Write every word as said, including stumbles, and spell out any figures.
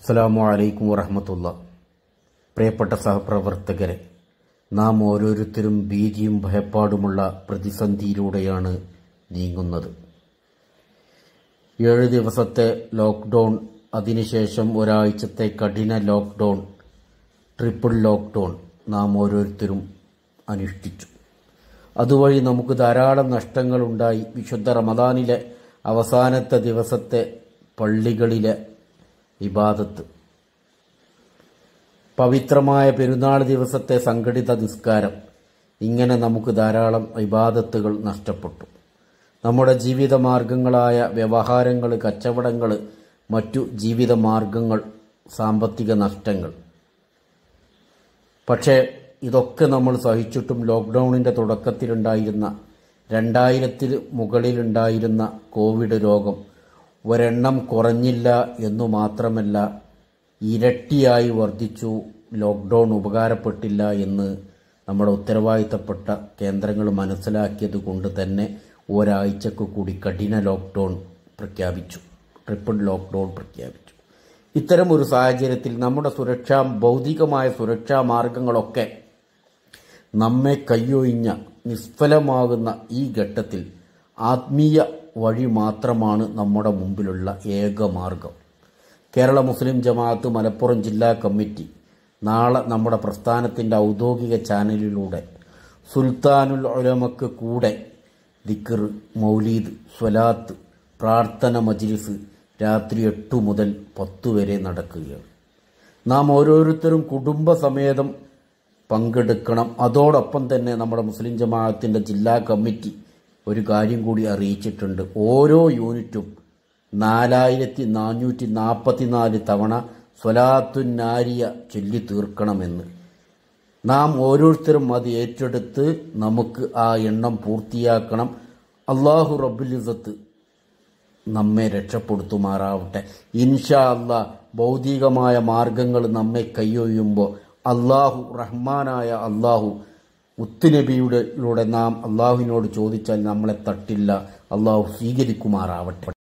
അസ്സലാമു അലൈക്കും വറഹ്മത്തുള്ളാഹി. പ്രിയപ്പെട്ട സഹപ്രവർത്തകരെ, നാം ഓരോരുത്തരും ഭീതിയും ഭയപ്പാടുമുള്ള പ്രതിസന്ധിയിലൂടെയാണ് നീങ്ങുന്നത്. ഏഴ് ദിവസത്തെ ലോക്ക്ഡൌൺ, അതിനുശേഷം ഒരാഴ്ചത്തെ കഠിന ലോക്ക്ഡൌൺ, ട്രിപ്പിൾ ലോക്ക്ഡൌൺ നാം ഓരോരുത്തരും അനുഷ്ഠിച്ചു. അതുവഴി നമുക്ക് ധാരാളം നഷ്ടങ്ങളുണ്ടായി. വിശുദ്ധ റമദാനിലെ അവസാനത്തെ ദിവസത്തെ പള്ളികളിലെ ഇബാദത്ത്, പവിത്രമായ പെരുന്നാൾ ദിവസത്തെ സംഘടിത നിസ്കാരം, ഇങ്ങനെ നമുക്ക് ധാരാളം ഇബാദത്തുകൾ നഷ്ടപ്പെട്ടു. നമ്മുടെ ജീവിത മാർഗങ്ങളായ വ്യവഹാരങ്ങൾ, കച്ചവടങ്ങൾ, മറ്റു ജീവിത മാർഗങ്ങൾ, സാമ്പത്തിക നഷ്ടങ്ങൾ. പക്ഷേ ഇതൊക്കെ നമ്മൾ സഹിച്ചിട്ടും ലോക്ക്ഡൌണിൻ്റെ തുടക്കത്തിലുണ്ടായിരുന്ന രണ്ടായിരത്തിൽ മുകളിലുണ്ടായിരുന്ന കോവിഡ് രോഗം ഒരെണ്ണം കുറഞ്ഞില്ല എന്നു മാത്രമല്ല, ഇരട്ടിയായി വർദ്ധിച്ചു. ലോക്ക്ഡൌൺ ഉപകാരപ്പെട്ടില്ല എന്ന് നമ്മുടെ ഉത്തരവാദിത്തപ്പെട്ട കേന്ദ്രങ്ങൾ മനസ്സിലാക്കിയത് കൊണ്ട് തന്നെ ഒരാഴ്ചക്ക് കൂടി കഠിന ലോക്ക്ഡൌൺ പ്രഖ്യാപിച്ചു, ട്രിപ്പിൾ ലോക്ക്ഡൌൺ പ്രഖ്യാപിച്ചു. ഇത്തരം ഒരു സാഹചര്യത്തിൽ നമ്മുടെ സുരക്ഷാ ഭൗതികമായ സുരക്ഷാ മാർഗങ്ങളൊക്കെ നമ്മെ കയ്യൊഴിഞ്ഞ നിഷ്ഫലമാകുന്ന ഈ ഘട്ടത്തിൽ ആത്മീയ വഴി മാത്രമാണ് നമ്മുടെ മുമ്പിലുള്ള ഏക മാർഗം. കേരള മുസ്ലിം ജമാഅത്ത് മലപ്പുറം ജില്ലാ കമ്മിറ്റി നാളെ നമ്മുടെ പ്രസ്ഥാനത്തിൻ്റെ ഔദ്യോഗിക ചാനലിലൂടെ സുൽത്താനുൽ ഉലമക്ക് കൂടെ ദിക്ർ, മൗലീദ്, സ്വലാത്ത്, പ്രാർത്ഥന മജ്ലിസ് രാത്രി എട്ടു മുതൽ പത്തു വരെ നടക്കുകയാണ്. നാം ഓരോരുത്തരും കുടുംബസമേതം പങ്കെടുക്കണം. അതോടൊപ്പം തന്നെ നമ്മുടെ മുസ്ലിം ജമാഅത്തിൻ്റെ ജില്ലാ കമ്മിറ്റി ഒരു കാര്യം കൂടി അറിയിച്ചിട്ടുണ്ട്. ഓരോ യൂണിറ്റും നാലായിരത്തി നാനൂറ്റി നാൽപ്പത്തിനാല് തവണ സ്വലാത്തുൻ നാരിയ ചൊല്ലി തീർക്കണമെന്ന്. നാം ഓരോരുത്തരും അത് ഏറ്റെടുത്ത് നമുക്ക് ആ എണ്ണം പൂർത്തിയാക്കണം. അള്ളാഹു റബ്ബുൽ ഇസ്സത്ത് നമ്മെ രക്ഷപ്പെടുത്തുമാറാവട്ടെ. ഇൻഷാ അല്ലാഹ് ഭൗതികമായ മാർഗങ്ങൾ നമ്മെ കൈയൊഴിയുമ്പോൾ അള്ളാഹു റഹ്മാനായ അള്ളാഹു മുത്തുനബിയുടെ നാം അള്ളാഹുവിനോട് ചോദിച്ചാൽ നമ്മളെ തട്ടില്ല. അള്ളാഹു സ്വീകരിക്കുമാറാവട്ടെ.